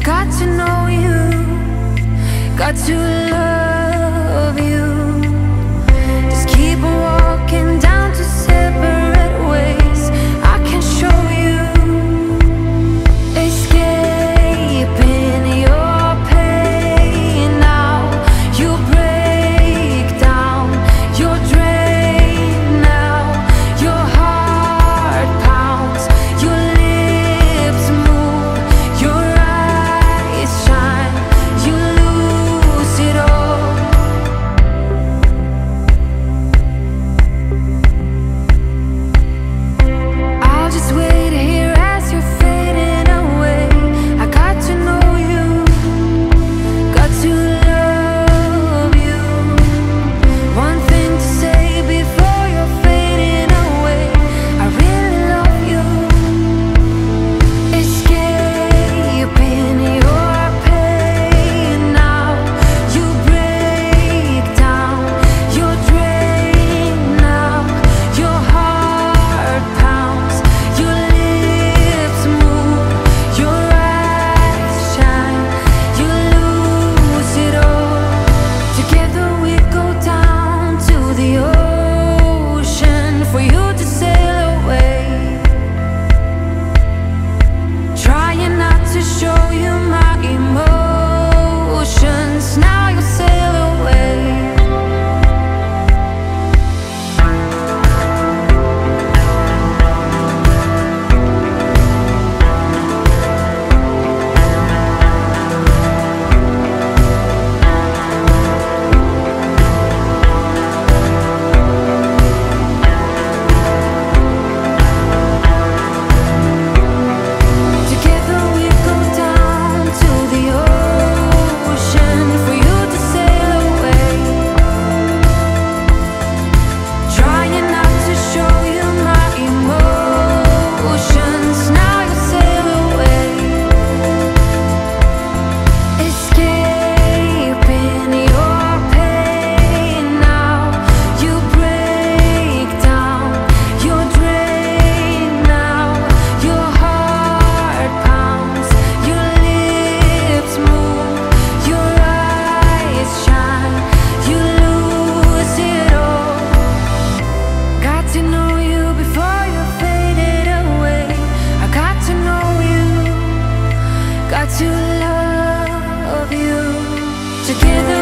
got to know you, got to love you. Just keep on walking down to separate ways. I can show you, escaping your pain now. You break down, you're drained now. Your heart pounds, your lips move, your eyes shine. You lose it all. I'll just wait here as you're fading away. I got to know you, got to love you. One thing to say before you're fading away. I really love you. Escaping your pain now. You break down, you're drained now. Your heart pounds, your lips move, your eyes shine. You lose it all. Together we go down to the ocean for you to sail away. Trying not to show you my emotions. Now you sail away. Together we go down to the ocean for you to sail away. Trying not to show you my emotions. Now you sail away. Escaping your pain now. You break down, you're drained now. Your heart pounds, your lips move, your eyes shine. You lose it all. Got to know you before you faded away. I got to know you, got to love you. Together